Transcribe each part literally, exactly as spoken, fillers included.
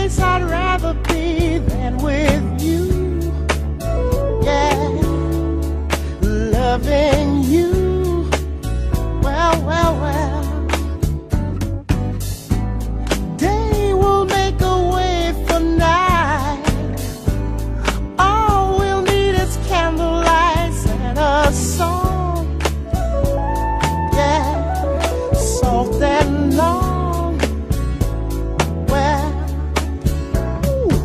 place I'd rather be than with you. Yeah, loving you. Well, well, well. Day will make a way for night. All we'll need is candlelight and a song. Yeah, soft and long. Well, ooh,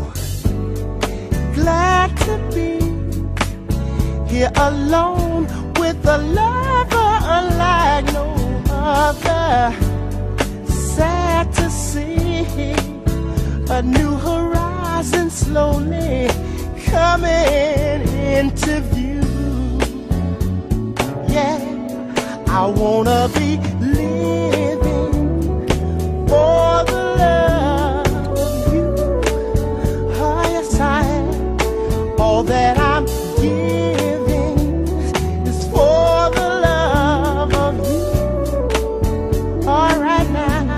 glad to be here alone with a lover unlike no other. Sad to see a new horizon slowly coming into view. Yeah, I wanna be living for the love of you. Oh yes, I am. All that I'm giving is for the love of you. All right now,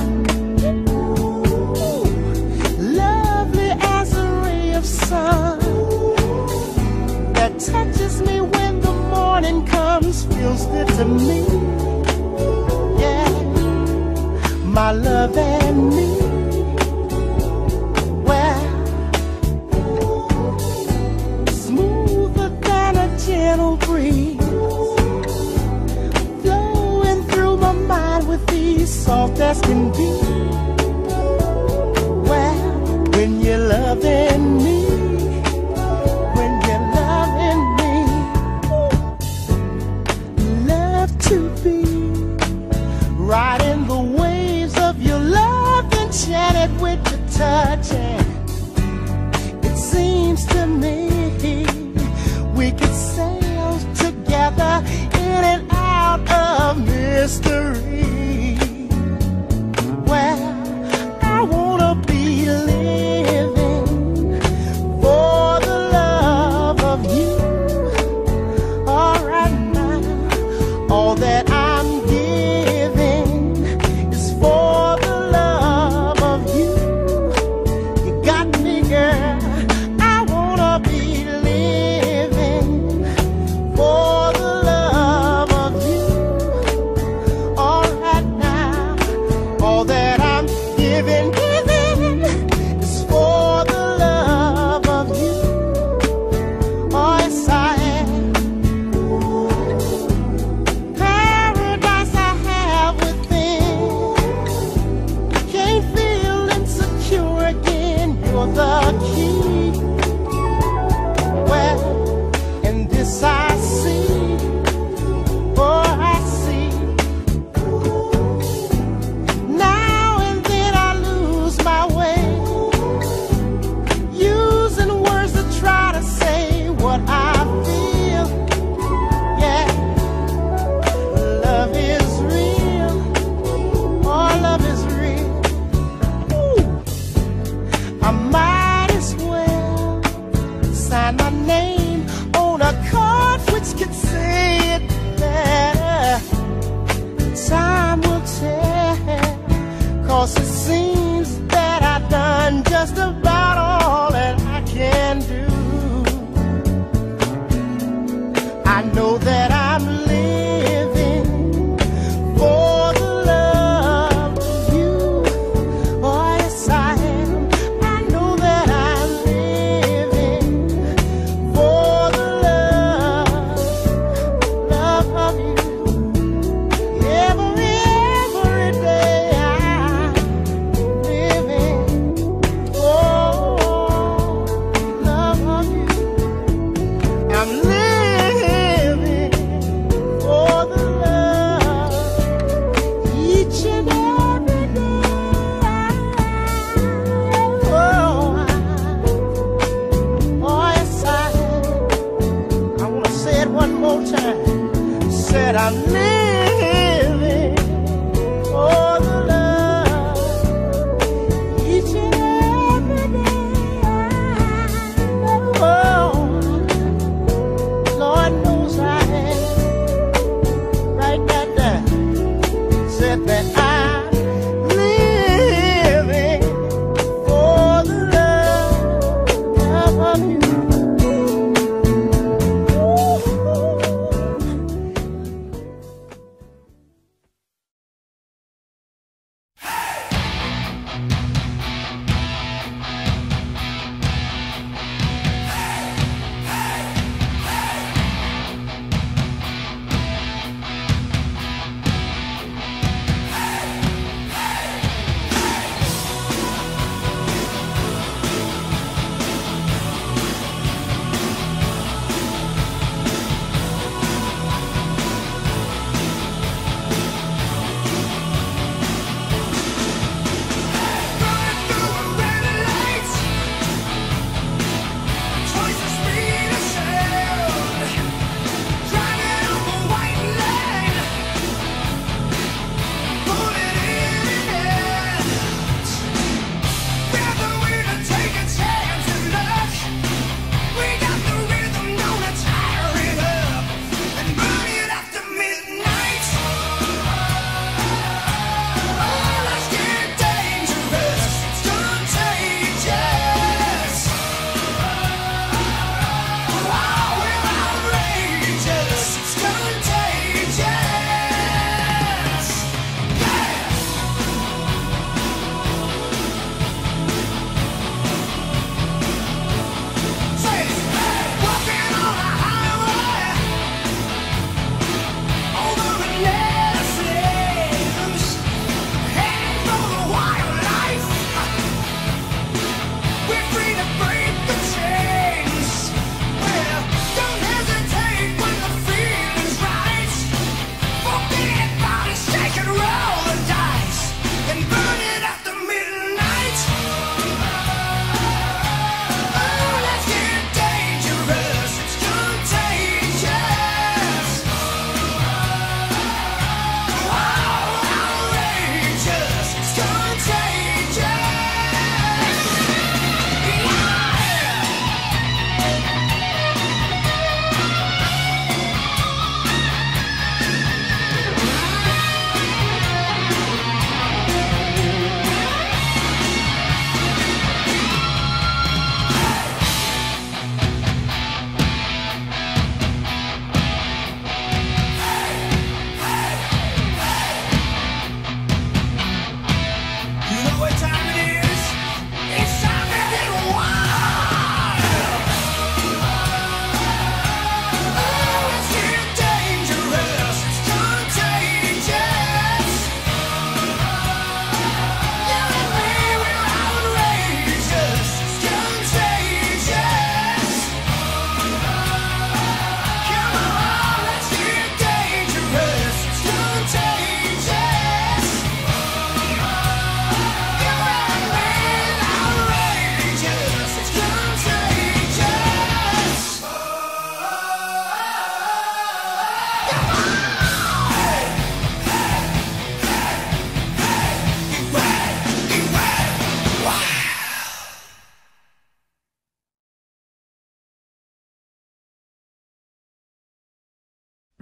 ooh, lovely as a ray of sun that touches me when the morning comes, feels good to me. Yeah, my love and me. Well, smoother than a gentle breeze, flowing through my mind with ease, soft as can be. Well, when you're loving me, when you're loving me, love to be riding the waves of your love, enchanted with your touch. And it seems to me we could sail together in and out of mystery. Well, I wanna be living for the love of you. All right now, all that I'm giving is for the love of you. You got me, girl. I wanna be living for the love of you. All right now, all that I'm giving, giving is for the love of you. Oh, yes, I am. Paradise I have within. Can't feel insecure again. You're the key. Well, and this I see. Oh, I see. Now and then I lose my way, using words to try to say what I feel. Yeah, love is real. Oh, love is real. Ooh, I might as well sign my name on a card which could say it better. Time will tell, 'cause it seems that I've done just about all that I can do. I know that I'm living for the love of you. Oh, yes, I am. I know that I'm living for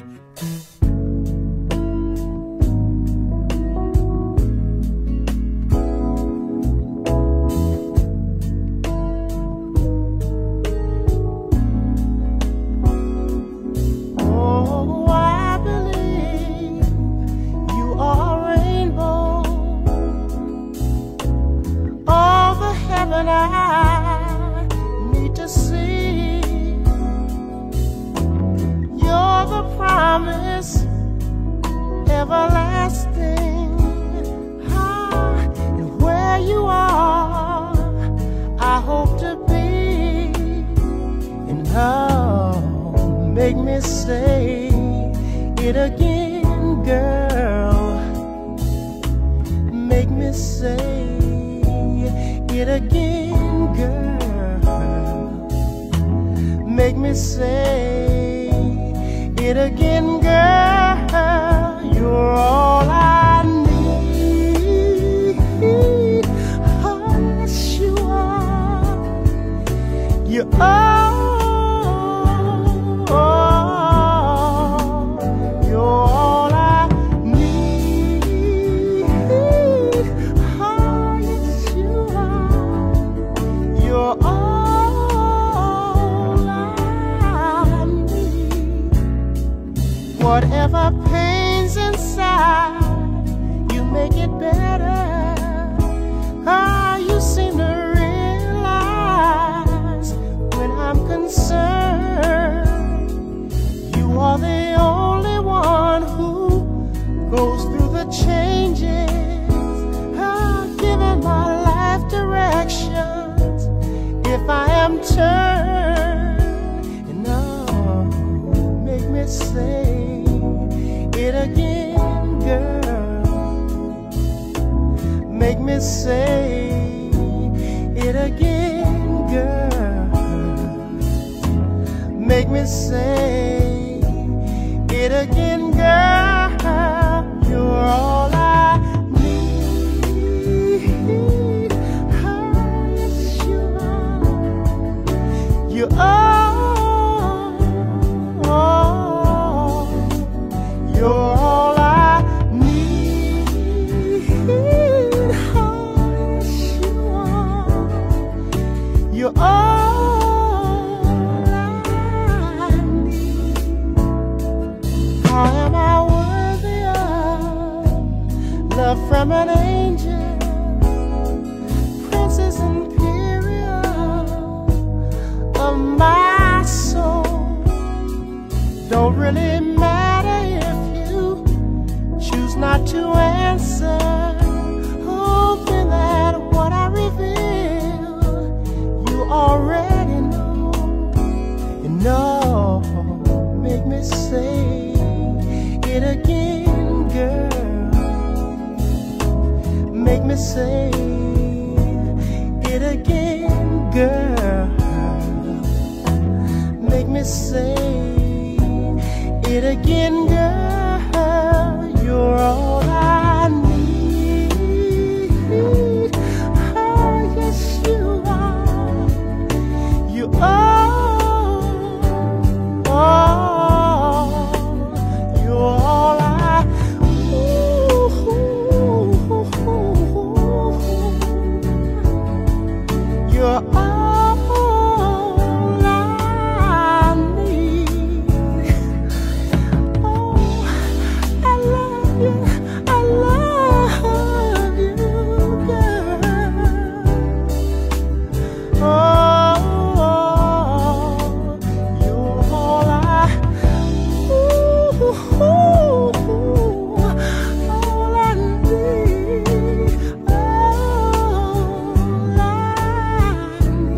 Make me say it again, girl. Make me say it again, girl. Make me say it again, girl. You're all I need. Oh, yes, you are. You're all. Whatever pain's inside, you make it better. Ah, you seem to realize when I'm concerned, you are the only one who goes through the changes. Ah, giving my life directions if I am turned. And oh, make me say it again, girl. Make me say it again, girl. Make me say it again, girl. You're all I need. Oh, yes, you are. You are. You're all I need. Oh, yes, you are. You're all I need. How am I worthy of love from an angel, princess imperial of my soul? Don't really matter if choose not to answer, hoping that what I reveal you already know. And no, make me say it again, girl. Make me say it again, girl. Make me say it again, girl. You're all I need. Oh, yes, you are. You are. Oh, you're all I ooh, you're all I need. Oh, I love you. I love you, girl. Oh, you're all I, ooh, all I need, all I need.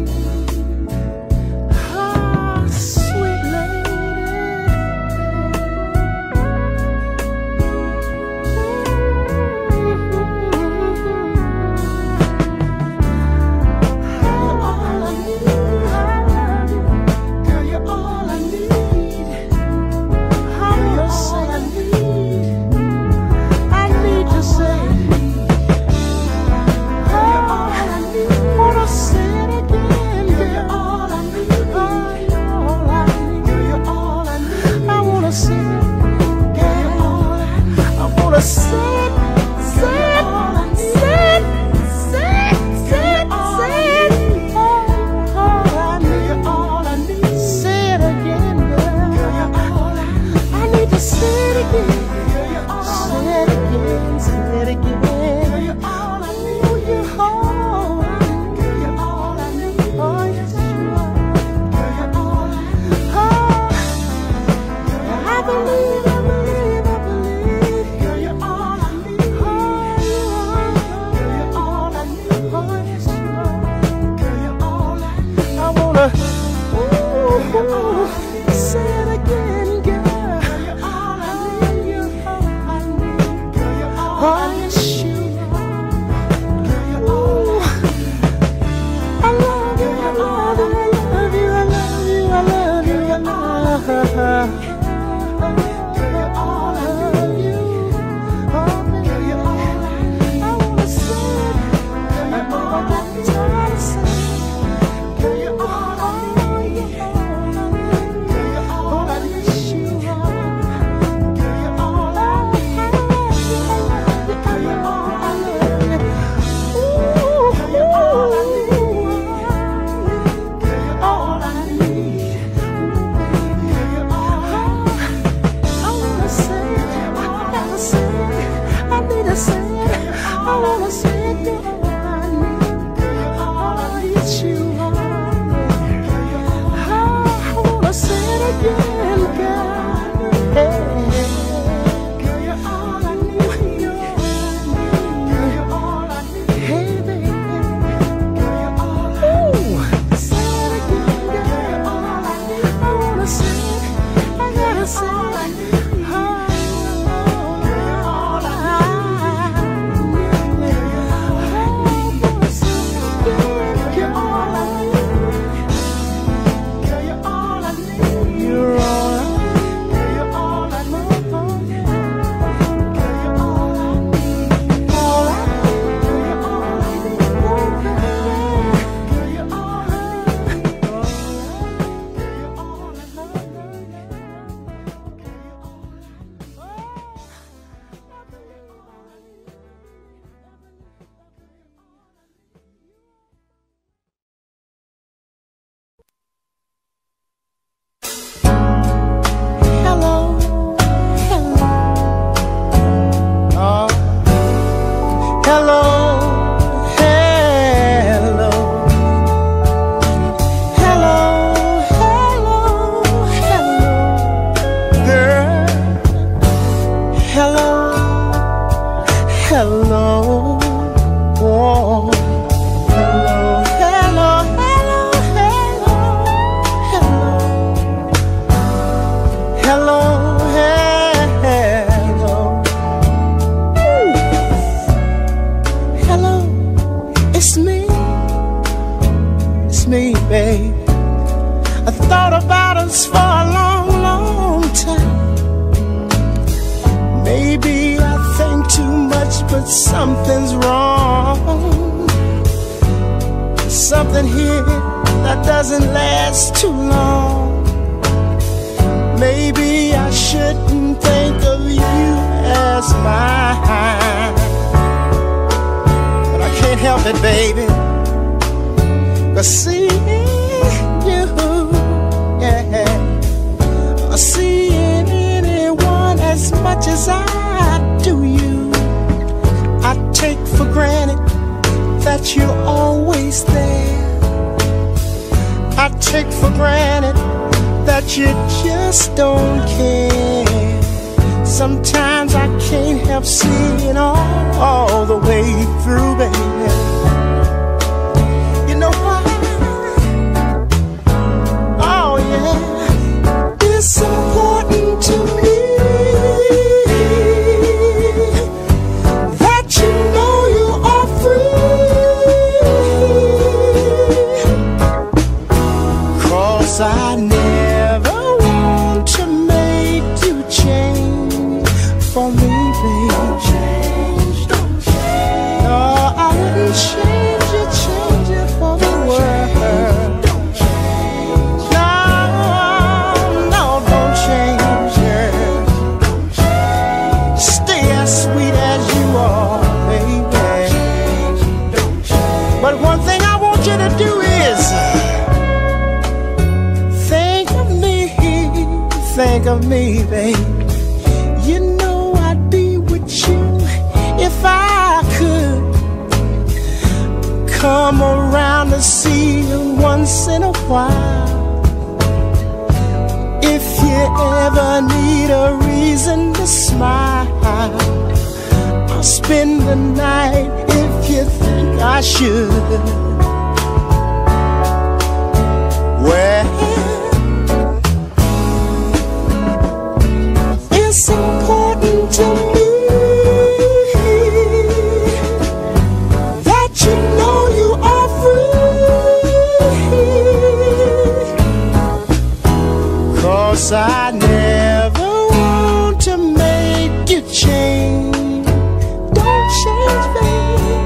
I never want to make you change. Don't change, baby.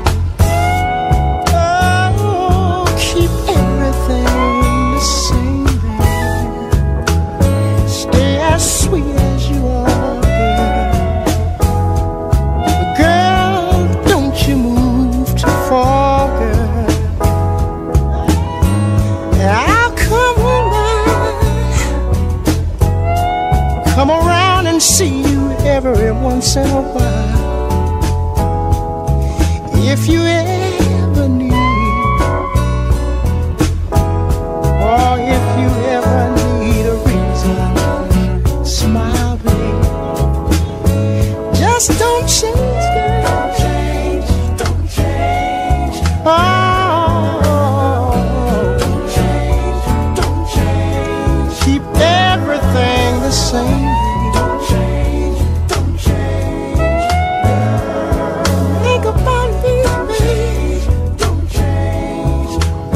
Oh, keep everything the same, baby. Stay as sweet as you are, girl. Girl, don't you move too far, girl. I'll come around, come around and see you every once in a while. If you ever need, or if you ever need a reason, smile, baby. Just don't change, girl. Don't change, don't change. Oh, don't change, don't change. Keep everything the same. Don't change, don't change. Think about me, baby. Don't change.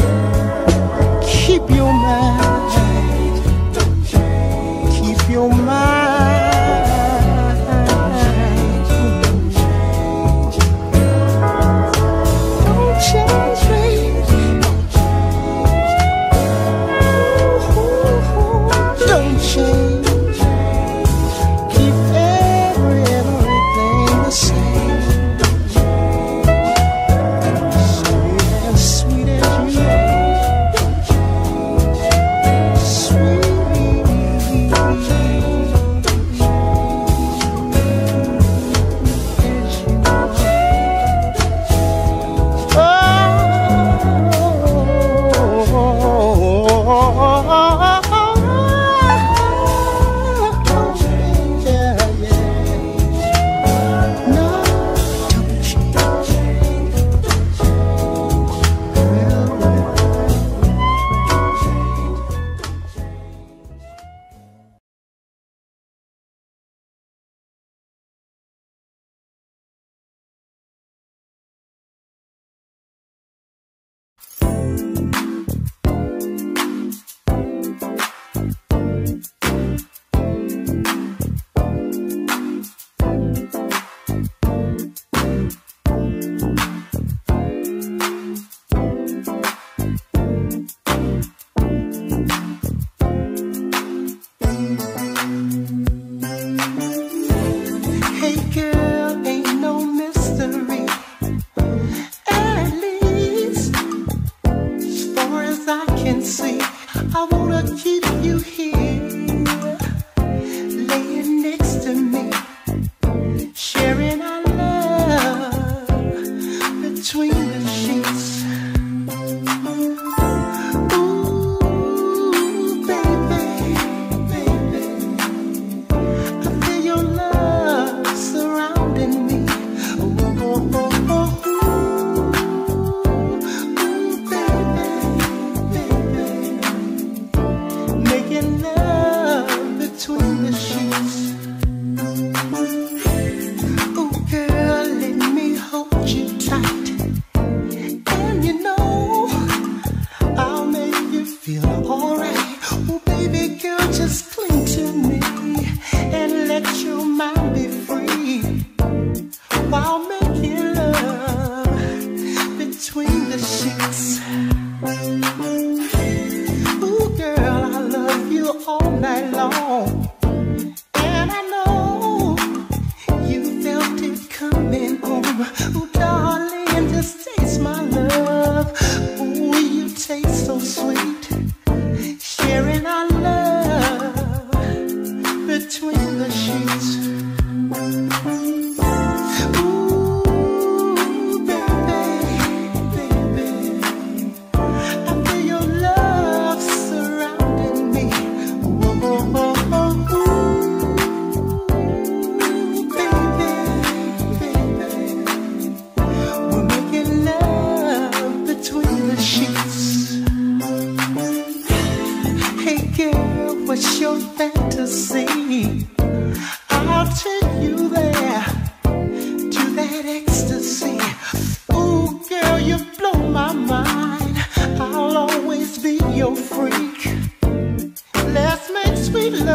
Keep your mind. Don't change. Keep your mind. Don't change, baby. Don't change. Keep every, everything the same. Stay as sweet as you are. Sweet as you Hey girl, ain't no mystery. At least, as far as I can see, I wanna keep you here, laying next to me, sharing our love between the sheets. Ooh, baby, baby, I feel your love surrounding me. Oh, oh, oh, oh, ooh, baby, baby, making love between the sheets. Oh, girl, let me hold you tight, and you know I'll make you feel alright. Oh, baby girl, just cling to me and let your mind be free while making love between the sheets. Ooh, girl, I love you all night long, and I know you felt it coming home. Ooh, darling, just taste my love. Ooh, you taste so sweet, sharing our love between the sheets. Ooh, baby, baby, I feel your love surrounding me. Oh, oh, oh, oh, ooh, baby, baby, we're making love between the sheets. Hey girl, what's your fantasy? I'll take you there to that ecstasy. Ooh, girl, you blow my mind. I'll always be your freak. Let's make sweet love.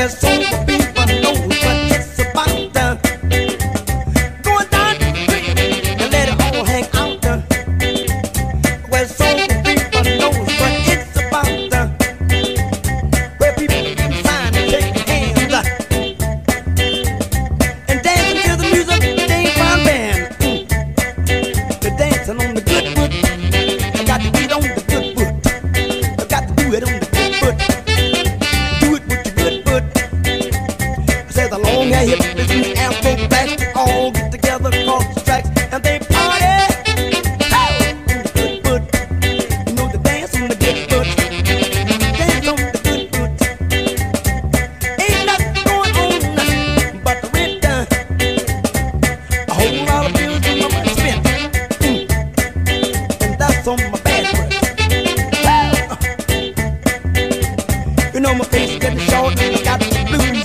Well, sober people know what it's about. Uh, going down the street and let it all hang out. Uh, well, sober people know what it's about. Uh, where people can sign and shake hands uh, and dancing to the music, they ain't fine band. Mm. They're dancing on the good foot. I got to beat on the good foot. I got to do it on the good foot. Do it with your good foot. I said the long hair hippies and the afro blacks, they all get together across the tracks and they party. Oh, on the good foot. You know they dance on the good foot. Dance on the good foot. Ain't nothing going on but the rent done. A whole lot of bills in my money spent. Mm. And that's on my bad breath. You know my face is getting short and I got the blues.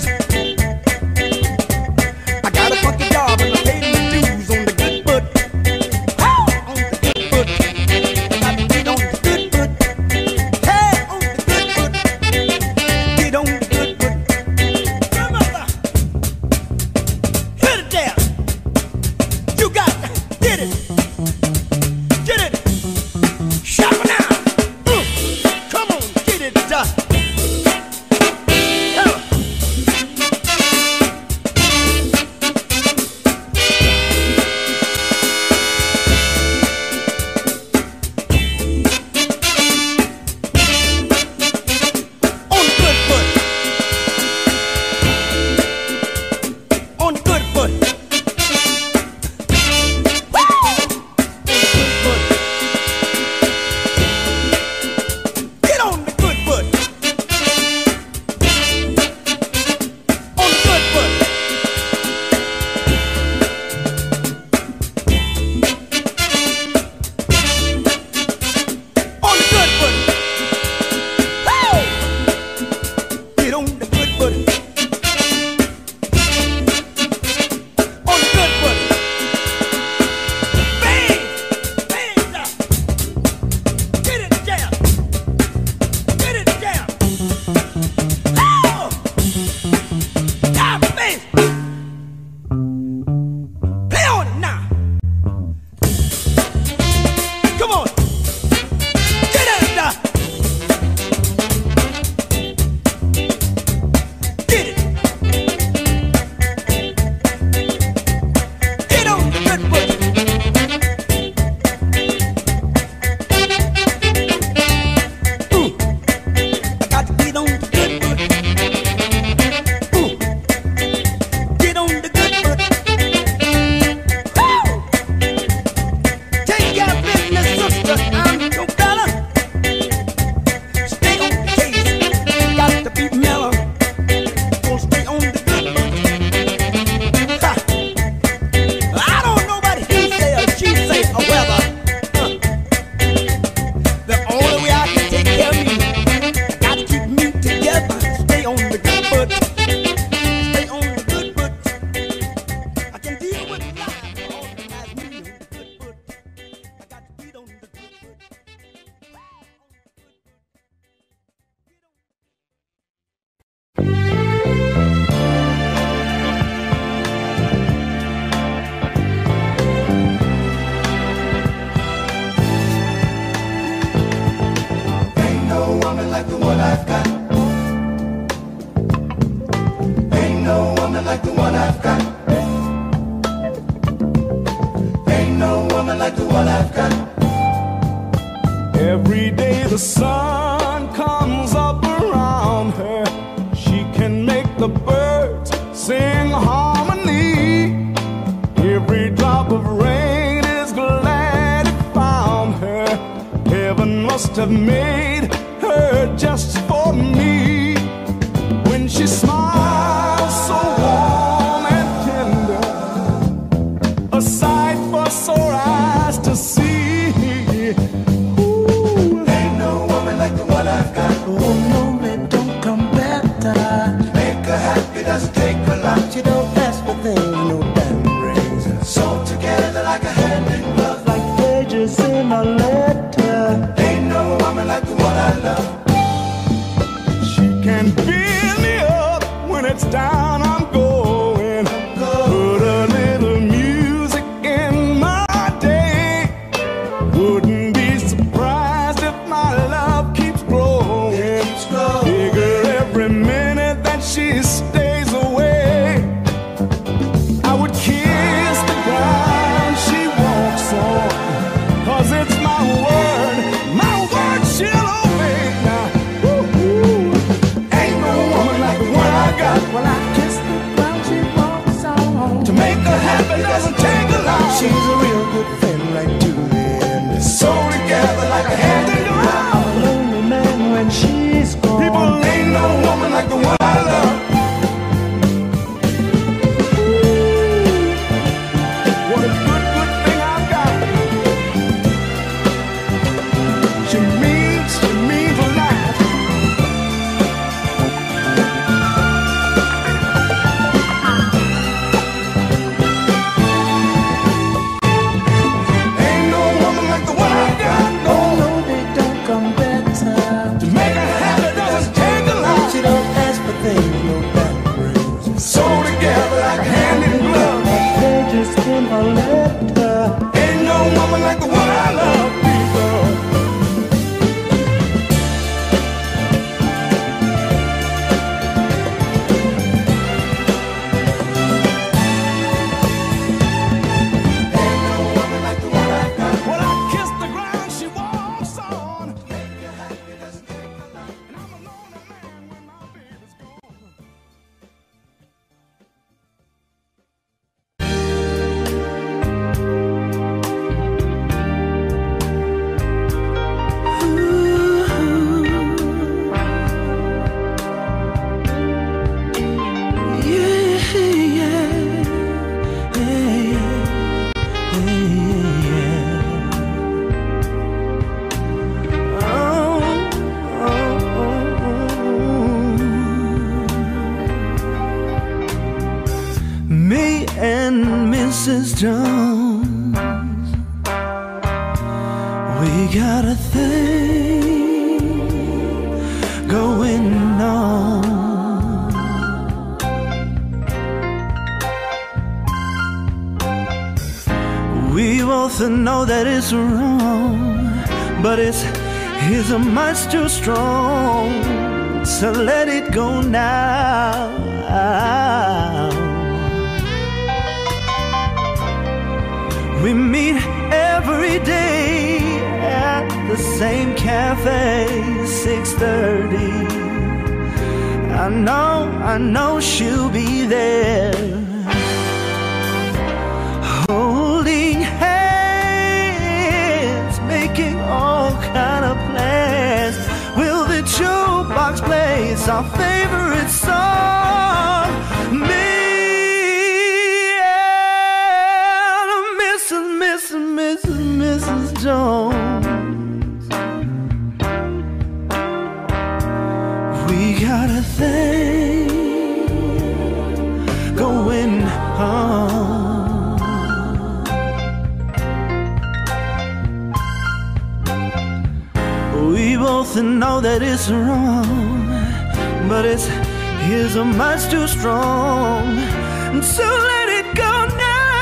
I got a funky job and I paid my dues on the good foot. On the good foot. I got to get on the good foot. Hey, on the good foot. Get on the good foot. Grandmother, hit it down. You got it. Get it. Get it. Shout it now. Mm. Come on, get it done. On the good foot. Woo! Get on the good foot. On the good foot. On the good foot. Woo! Get on the good foot. On the good foot. Bang! Bang down. Get it down. Get it down. Oh! Down, bang! Play on it now. Come on. Get it down. Get it. Get on the good foot. Ooh. I got to get on the good foot. Ooh. Get on the good foot. Woo! Take care of business, sister. I'm your fella. Stay on the case. Got to be mellow. Gonna stay on the good foot. Ha. I don't know what he say or she say or whether. Huh. The only way I can take care of me, I got to keep me together. Stay on the good foot. Stay on the good foot. I can deal with life. All that has me on the good foot. I got to beat on the good foot. Ain't no woman like the one I've got. Ain't no woman like the one I've got. Ain't no woman like the one I've got. Every day the sun comes up around her. She can make the birds sing harmony. Every drop of rain is glad it found her. Heaven must have made her just for me. When she smiles so warm and tender, a sight for sore eyes to see. Ain't no woman like the one I've got. Oh no, it don't come better. Make her happy doesn't take a lot. You don't ask for things, no damn rings. Sew together like a hand in glove. Like pages in a letter. Ain't no woman like the one I love. She can build me up it's down, I'm going. Put a little music in my day. Wouldn't be surprised if my love keeps growing. Figure every minute that she stays away, I would kiss the ground she walks on. 'Cause it's my word, my word she'll obey. Now, woo-hoo. Ain't no woman like the one I got. When I kiss the ground, she walks on. To make her happy doesn't take a lot. She's a real good friend right to the end. So together like a hand in glove. I'm a lonely man when she's gone. People, ain't no woman like the one I love. What a good, good thing I've got. She means, she means a lot. Ain't no woman like the one I got. No, Oh no, they don't come better. to make her happy doesn't take a lot. She don't ask for things no back brings. So together like a hand in glove. They just in a letter. Ain't no woman like the one I love, people. Ain't no woman like the one I got. When I kiss the ground, she walks on. Make her happy doesn't take a lot. And I'm a lonely man when my baby's gone. Me and Missus Jones, we got a thing going on. We both know that it's wrong, but it's it's a much too strong, so let it go now. We meet every day at the same cafe, six thirty. I know, I know she'll be there, holding hands, making all kind of plans. Will the jukebox plays our favorite song? Me Missus Missus Jones, we got a thing going on. We both know that it's wrong, but it's it's a much too strong, so let it go now.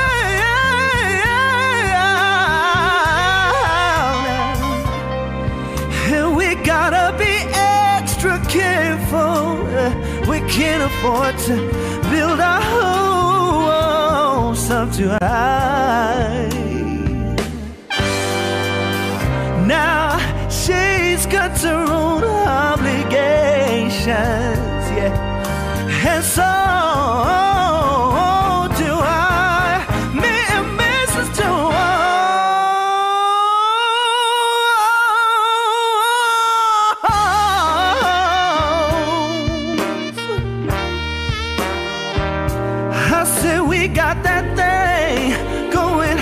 Gotta be extra careful. We can't afford to build our hopes up too high. Now she's got her own obligations, yeah, and so do I. Me and Missus Jones. I said we got that thing going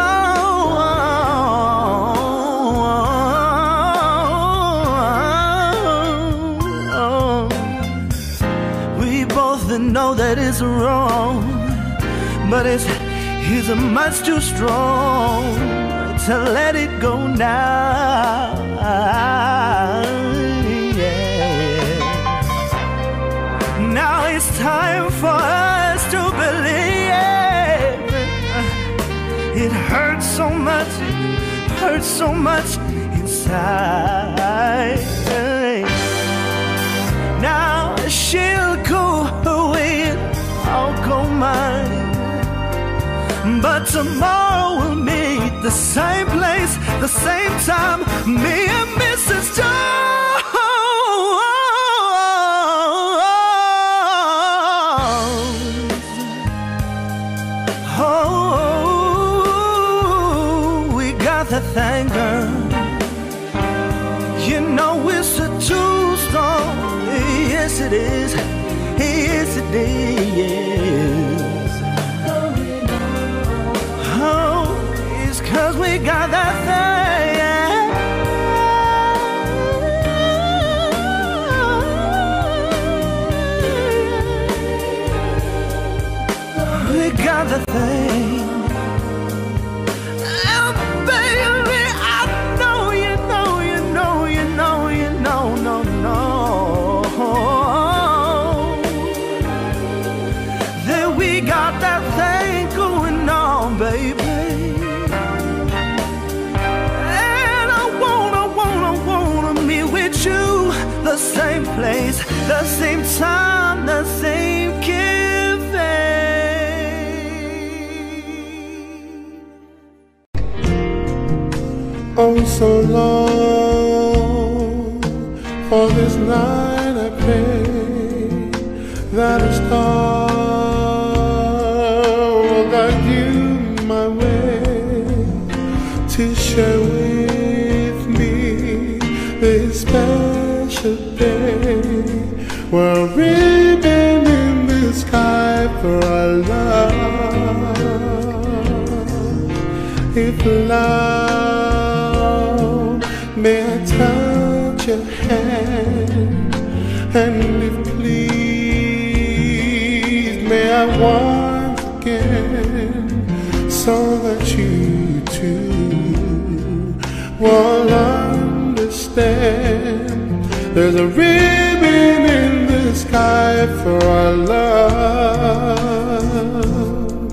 on. We both know that it's wrong, but it's it's much too strong to let it go now. Yeah. Now it's time for us to believe. It hurts so much, it hurts so much inside. Now she'll go away and I'll go mine, but tomorrow we'll meet the same place, the same time, me and Missus Jones. Oh, we got that thing, girl. You know it's a too strong. Yes, it is. Yes, it is. Oh, it's 'cause we got that thing. We got the thing. Oh, baby, I know you know, you know, you know, you know, no, no. That we got that thing going on, baby. And I wanna, wanna, wanna meet with you, the same place, the same time, the same cafe. Oh, so long for this night I pray that a star will guide you my way to share with me this special day. We're a ribbon in the sky for our love. If love, may I touch your hand, and if please, may I once again, so that you too will understand. There's a ribbon in the sky for our love.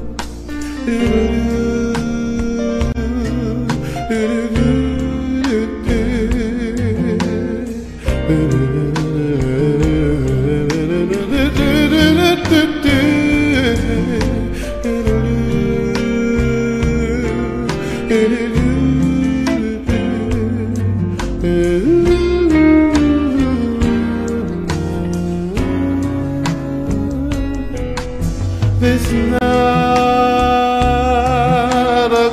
This not a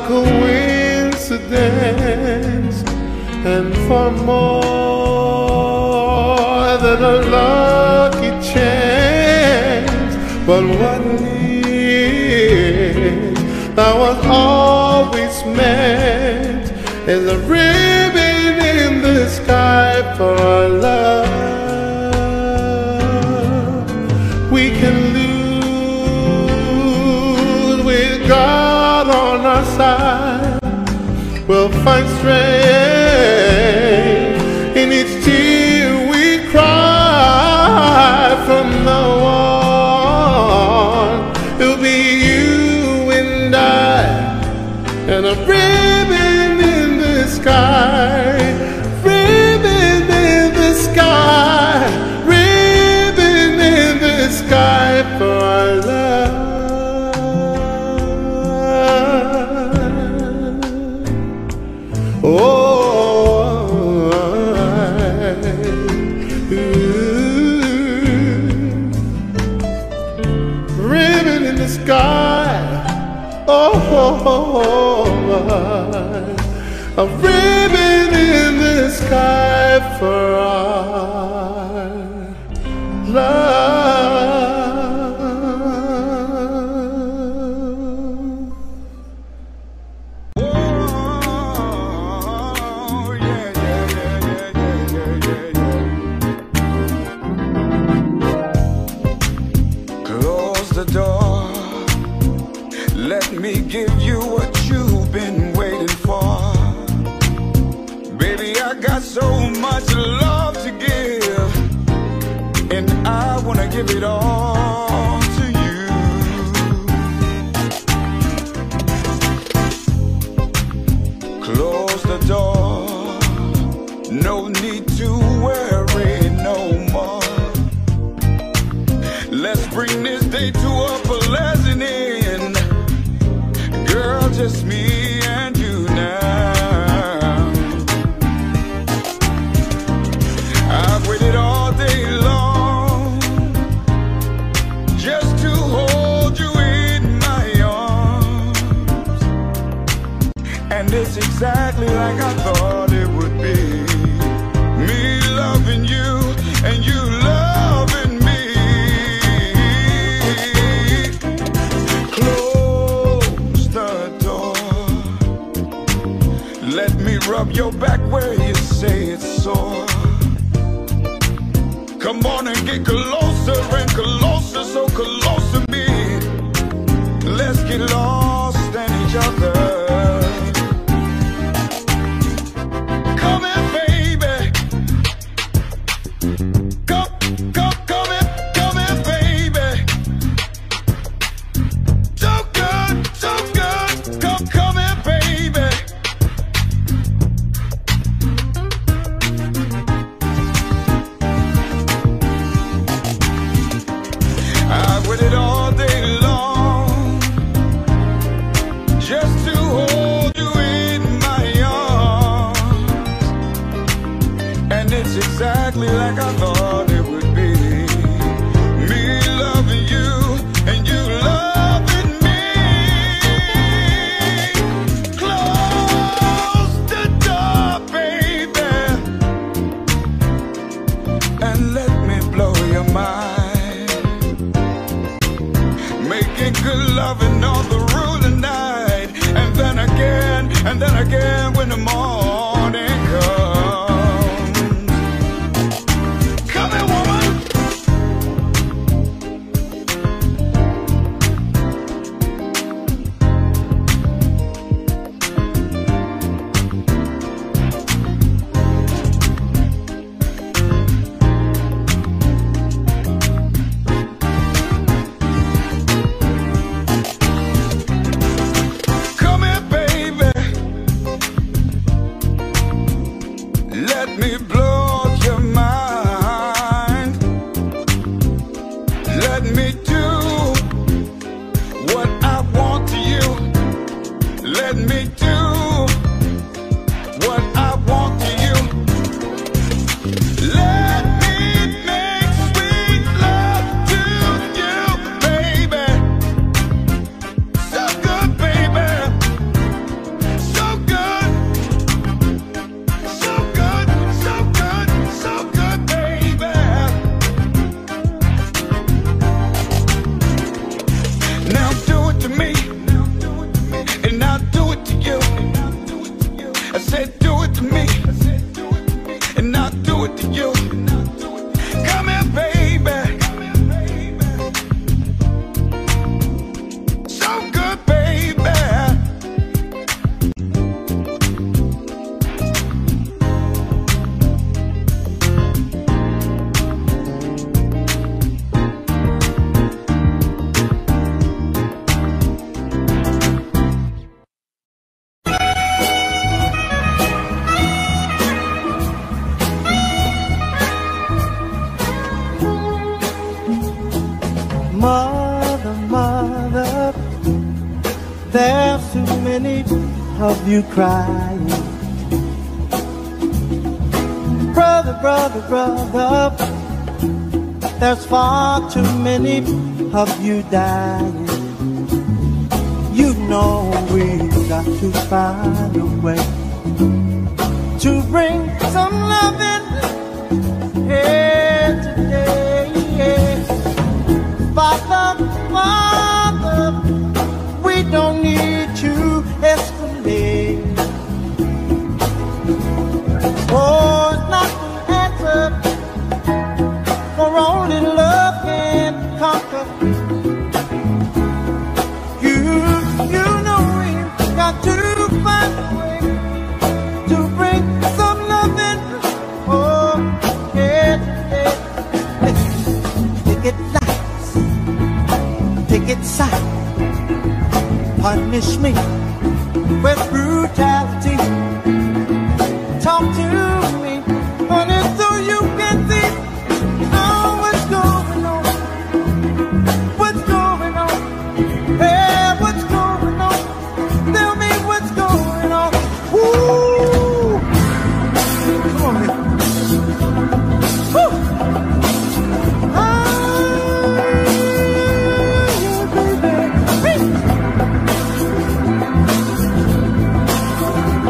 coincidence, and far more than a lucky chance, but what is that was always meant is a ribbon in the sky for our love. We can lose with God on our side. We'll find strength in each tear we cry. From now on, it'll be you and I, and a ribbon in the sky, ribbon in the sky, ribbon in the sky for our love. Oh, ribbon in the sky. Oh, a ribbon in the sky for our love. Let me give you what you've been waiting for. Baby, I got so much love to give, and I wanna give it all. exactly like I thought it would be. Me loving you and you loving me. Close the door. Let me rub your back where you say it's sore. Come on and get closer and closer, so close to me. Let's get lost in each other. Come in, baby. Come, come, come in, come in, baby. So good, so good. Come, come in, baby. I waited all day long just to hold you in my arms, and it's exactly like I thought it would be. Me loving you and you loving me. Close the door, baby, and let me blow your mind. Making good loving all the rule tonight, and then again, and then again when the morning comes. Come here, woman. Come here, baby. Let me blow your mind. Let me do what I want to you. Let me do what I want to you. Let me make sweet love to you, baby. So good, baby. So good. So good, so good, so good, baby. Now do it to me, and I'll do it to you. I said do it to me, and I'll do it to you. Come here, baby. So good, baby. Mother, mother, there's too many of you crying. Brother, brother, brother, there's far too many of you dying. You know we've got to find a way to bring some loving here today. Father, Father, we don't need to escalate. Oh, it's not the answer, for only love can conquer. You, you know we've got to find a way to bring some loving. Oh, yeah, today. Take it lights, take it sight, punish me with brutality. Talk to me, honey, so you can see oh, what's going on. What's going on? Hey, what's going on? Tell me what's going on. Woo! Come on, man. Woo! Ah, yeah, baby.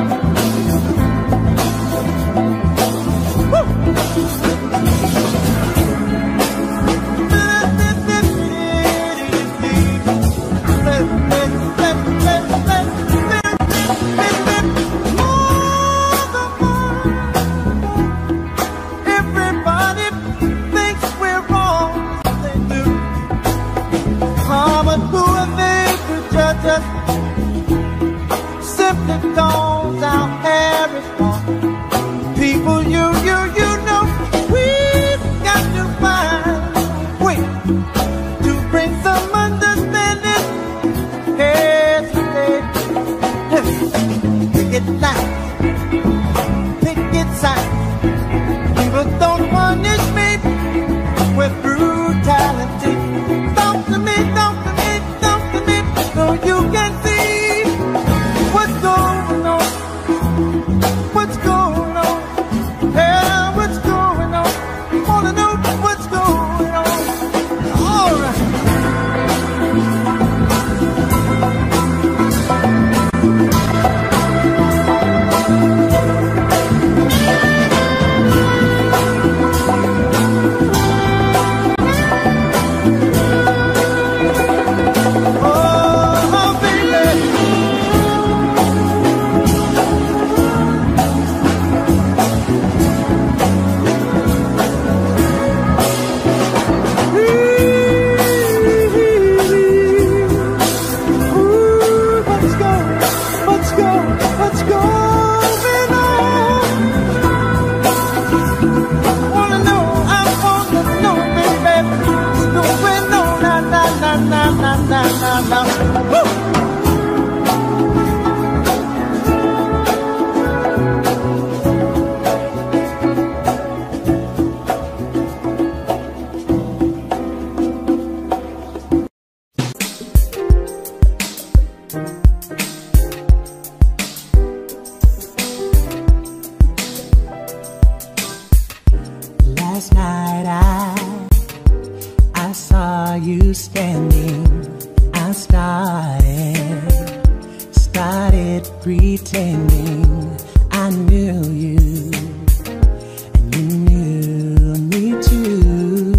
you standing, I started, started pretending I knew you, and you knew me too.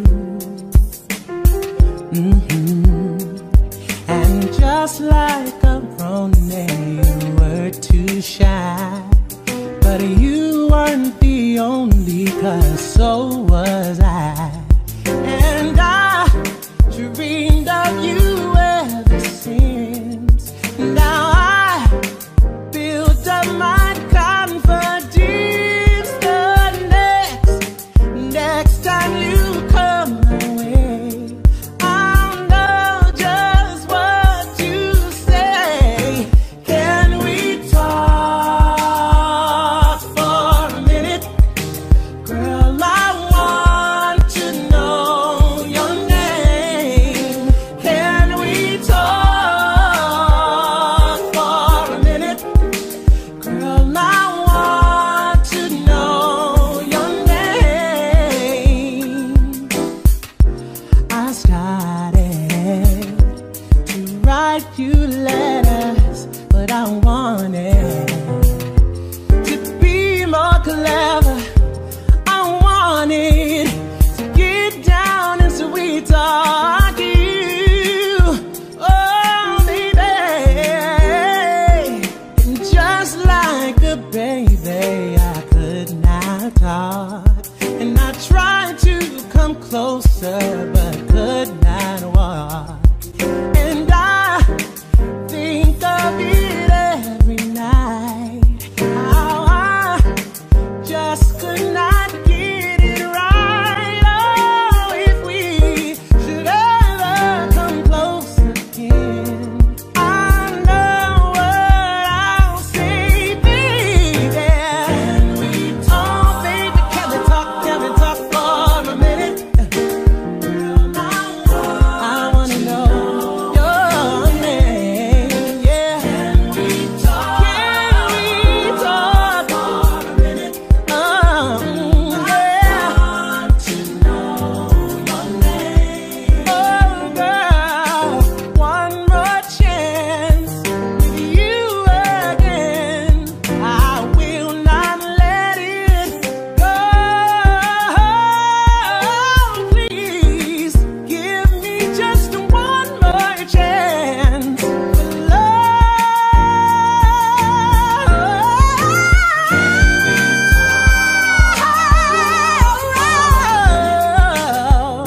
Mm-hmm. And just like a grown man, you were too shy, but you weren't the only, 'cause so was I. And I dreamed of you ever since. Now I built up my confidence. The next, next time you come my way, I'll know just what to say. Can we talk for a minute? Girl, I want to know your name. Can we talk for a minute? Girl, I want to know your name. I started to write you letters, but I wanted to be more clever. I wanted to get down and sweet talk you, oh baby. And just like a baby, I could not talk, and I tried to come closer, but could not walk. And I think of it every night, how I just could not get it right. Oh, if we should ever come close again, I know what I'll say, baby. Can we talk, baby? Can we talk? Can we talk for a minute? Girl, I wanna know your name, yeah. Can we talk? Can we talk for a minute? Oh, yeah. I want to know your name. Oh, girl, one more chance with you again. I will not let it go. Please give me just one more chance with love.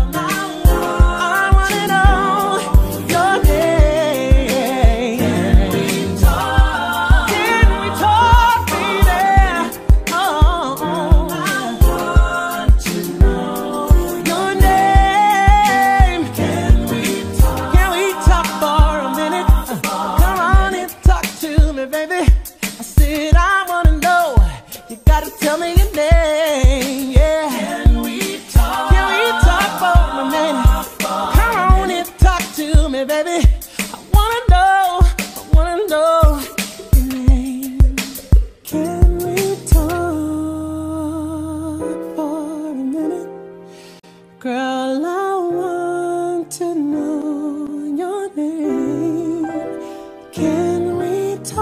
I wanna know your name. Can we talk? Can we talk, baby? Oh, I want to know your name. Can we talk? Can we talk for a minute? Come on and talk to me, baby. I said I wanna know. You gotta tell me your name, yeah. Can we talk? Can we talk for a minute? Come on and talk to me, baby. I wanna know, I wanna know your name. Can we talk for a minute? Girl, I want to know your name. Can we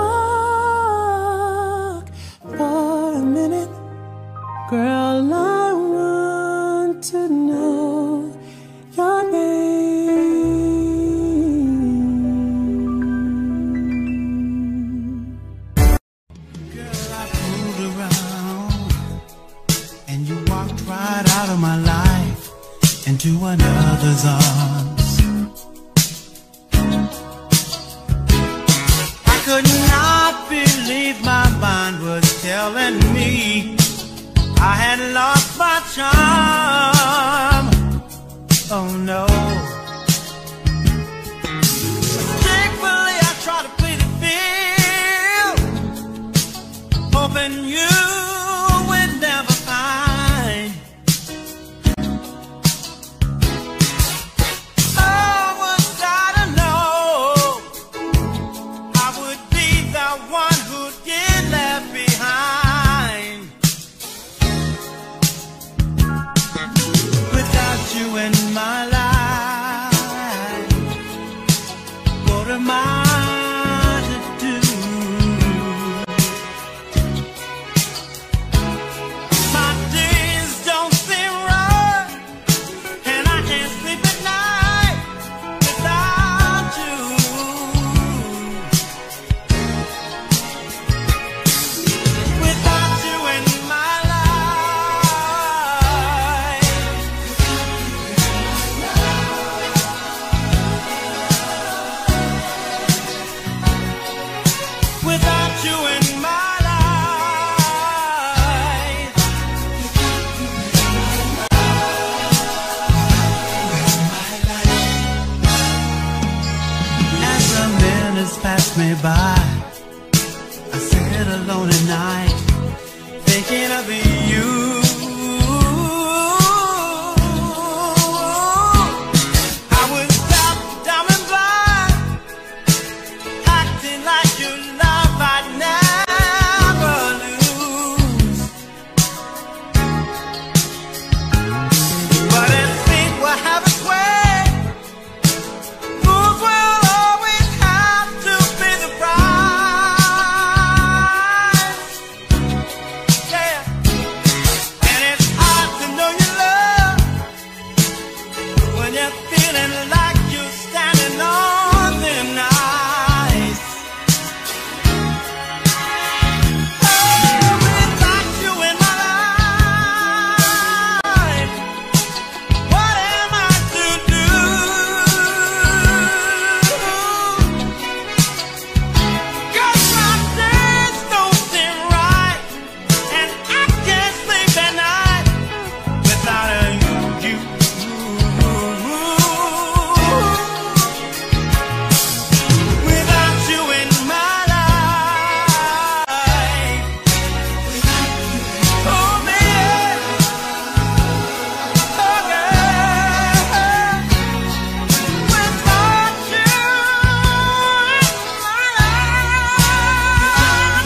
talk for a minute? Girl, I want to know your name. Girl, I pulled around and you walked right out of my life into another's arms. I could not believe my mind was telling me I had lost my charm. Oh no. Thankfully I tried to play the field, hoping you would never find. Oh, was I to know I would be the one who'd get left behind. Without you in my life, pass me by. I sit alone at night, thinking of you. I was dumb, dumb and blind, acting like your love I'd never lose. But it seems we'll have its way. Fools will always have to pay the price. Yeah. And it's hard to know your love when you're feeling like you're standing on thin ice. Oh, without you in my life, what am I to do? 'Cause my days don't seem right, and I can't sleep at night without you. you. Without you in my life, oh man, oh girl, without you in my life,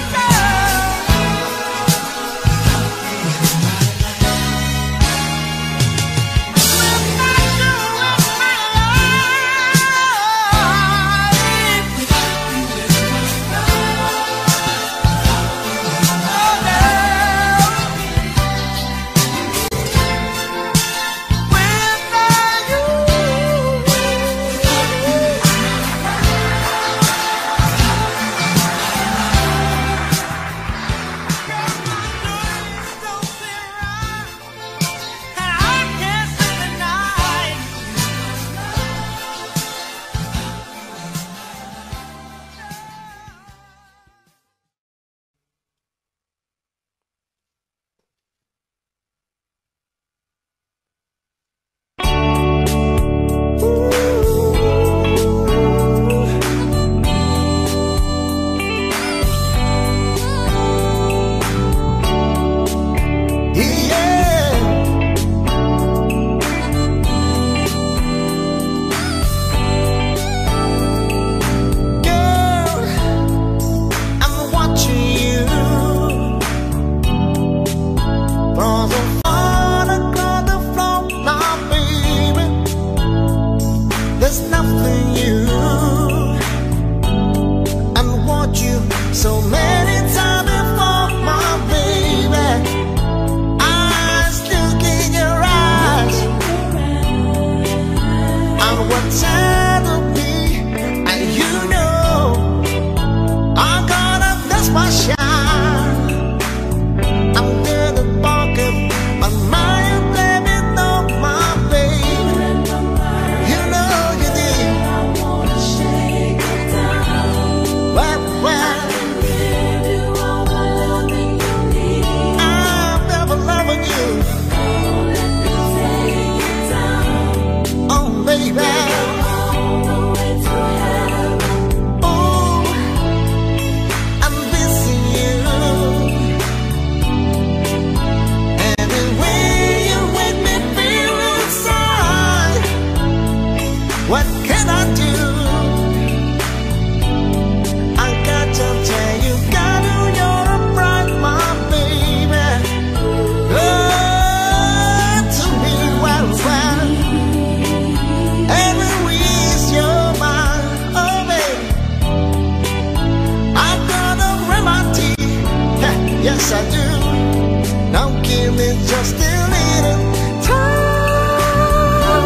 there's nothing you. I want you so many times before, my baby. Eyes look in your eyes, and what telling me, and you know I'm gonna miss my shine. I'm good at barking, but my baby, no, my baby. You know you did. Well, well, I'm never loving you. Oh, baby. Oh, I'm missing you. And the way you make me feel inside, what can I do? I got to tell you, God, you're a bright, my baby. Good to me, well, well. Every week's your mind, oh baby. I got a remedy, yes I do. Now give me just a little time.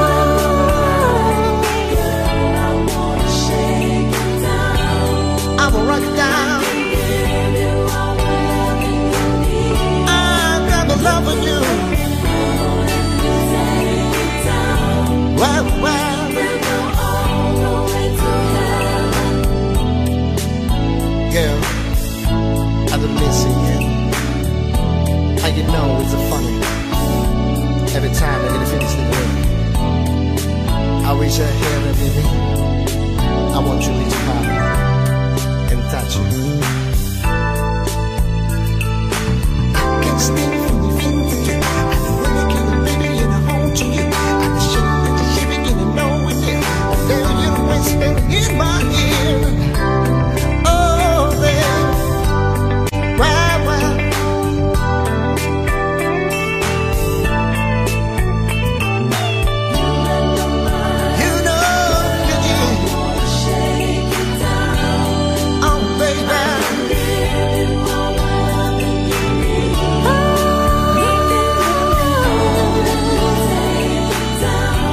I will rock it down. I'm gonna love you. Well, well. Girl, I've been missing you. And you know it's a funny. Every time I get a finish the day, I reach out here and baby, I want you to reach out.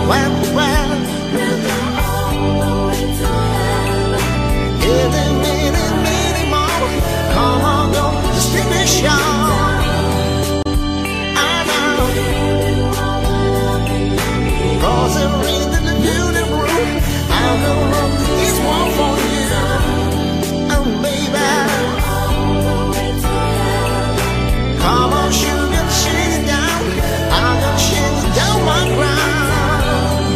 Well, well, we'll go all the way to heaven. Any minute, many more. Come on, go, just give me a shot. I know. Cause everything the beauty room, I know it's one for you. Oh, baby. Come on, sugar, shake it down. I'm gonna shake it down my ground.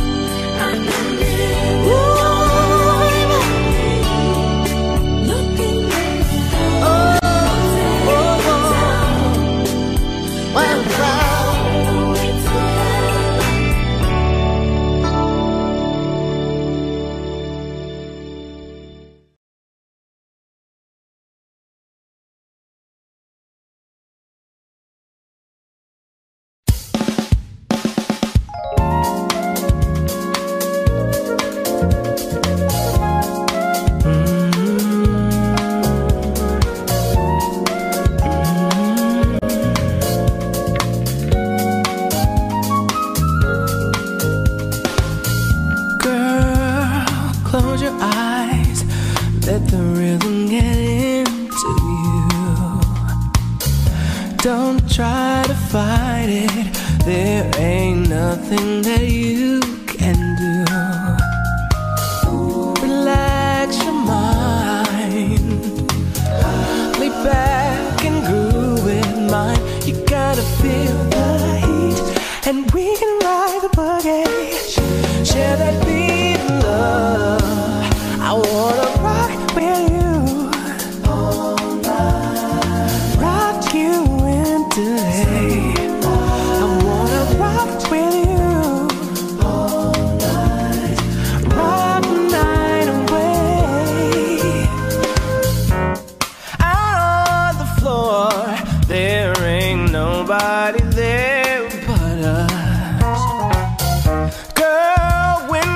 Ooh, baby. Oh, oh, oh. Well, well. Close your eyes, let the rhythm get into you. Don't try to fight it, there ain't nothing that you can do. Relax your mind, lay back and groove with mine. You gotta feel the heat, and we can ride the boogie. Share that beat of love. I wanna rock with you all night, rock you into day. I wanna rock with you all night, rock the night away. Out on the floor, there ain't nobody there but us. Girl, when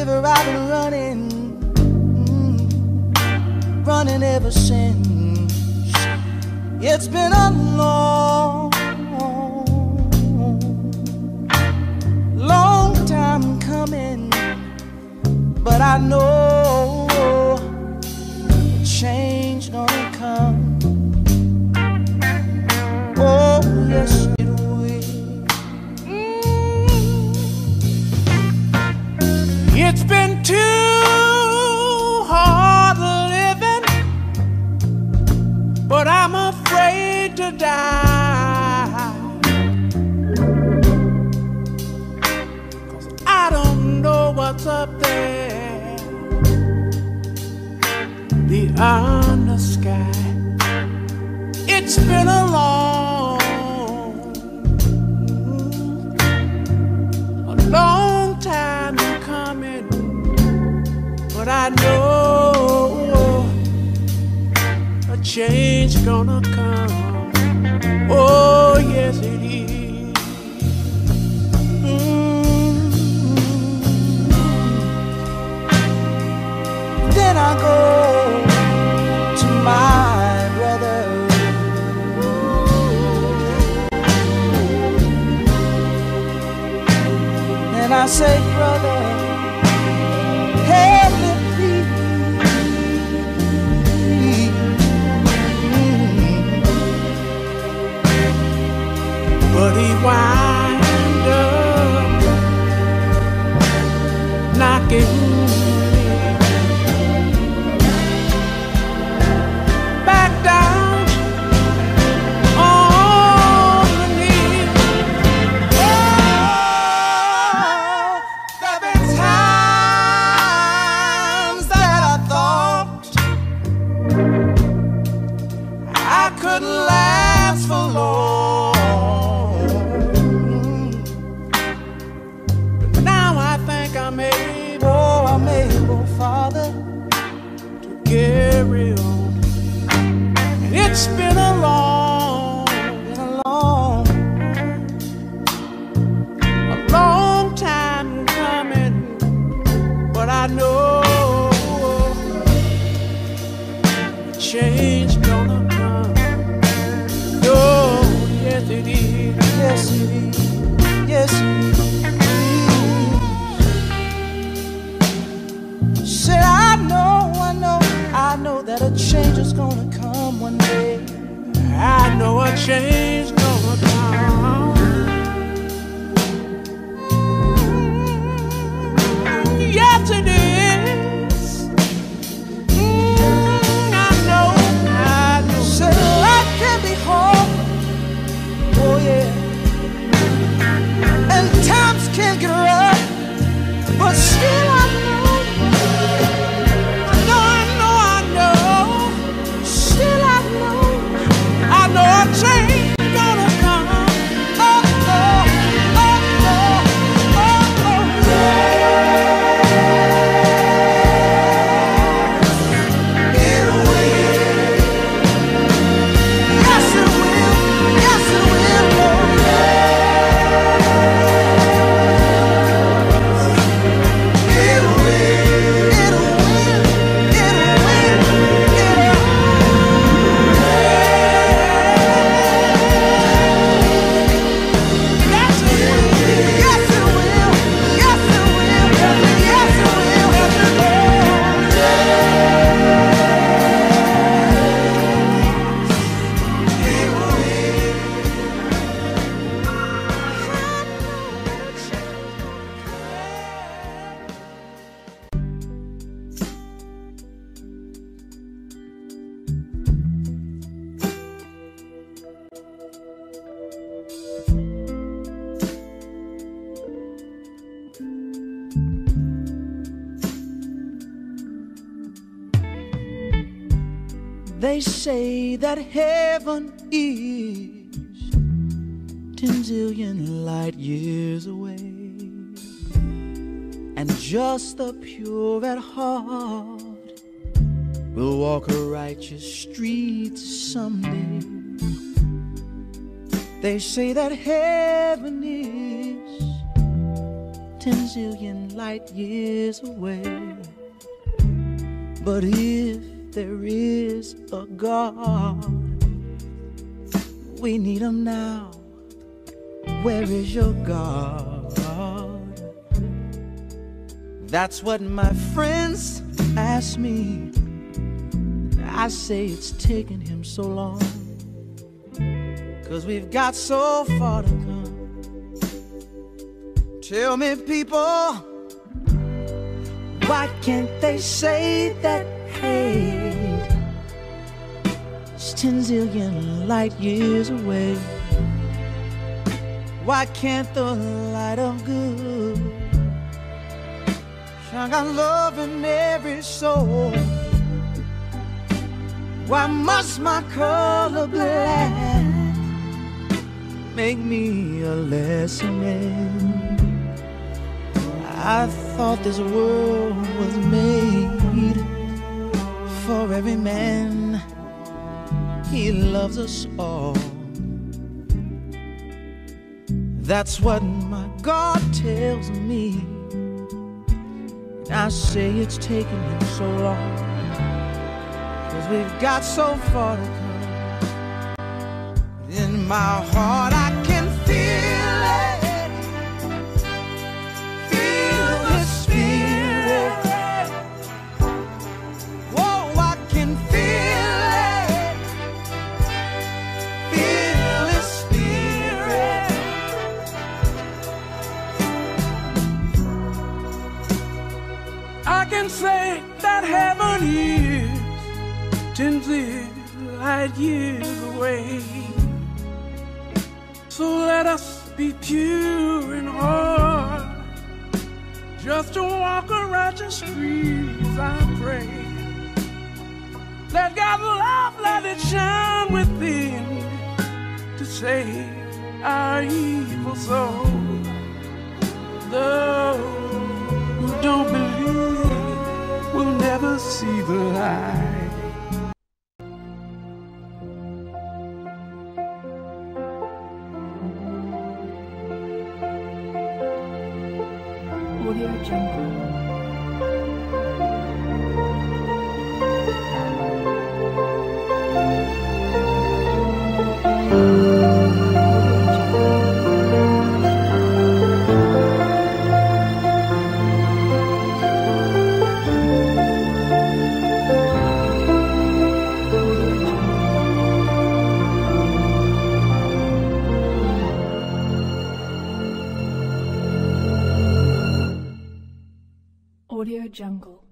river I've been running, mm, running ever since. It's been a long, long time coming, but I know change gonna come. Oh, yes, it will. Mm. It's been too hard living, but I'm afraid to die. 'Cause I don't know what's up there beyond the sky. It's been a long, a long time coming, but I know a change gonna come. Oh, yes, it is. Mm-hmm. Then I go to my brother. And I say, brother, help me please. Mm-hmm. But he wind up knocking back down on the knees. Oh, there've been times that I thought I couldn't last for long, but now I think I'm able, I'm able, Father, to carry on. And it's been a long, been a long, a long time coming, but I know change gonna come. Oh, yes it is, yes it is, yes it is. Said I know, I know, I know that a change is gonna come one day. I know a change gonna come. Yes it is. Mm, I know, I know. Said life can be hard. Oh yeah. And times can get rough, but still I know. I know, I know, I know. Still I know. I know a change gonna come. Oh, oh, oh, oh, oh, oh. It will. Yes, it will. Yes, it will. Oh, it will. It will. It will. It will. Yes, it will. Yes, it will. Yes, it will. Yes, it will. Yes, it They say that heaven is ten zillion light years away, and just the pure at heart will walk a righteous street someday. They say that heaven is ten zillion light years away. But if there is a God, we need him now. Where is your God? That's what my friends ask me. I say it's taken him so long, 'cause we've got so far to come. Tell me, people, why can't they say that hate is ten zillion light years away? Why can't the light of good shine got love in every soul? Why must my color black make me a lesser man? I thought this world was made for every man. He loves us all. That's what my God tells me. And I say it's taken him so long, 'cause we've got so far to come. In my heart I can feel it, feel the Spirit. Whoa, I can feel it, feel the Spirit. I can say that heaven is ten light years away. So let us be pure in heart, just to walk a righteous streets, I pray. Let God's love, let it shine within, to save our evil souls. Those who don't believe will never see the light. Audio Jungle. Audio Jungle.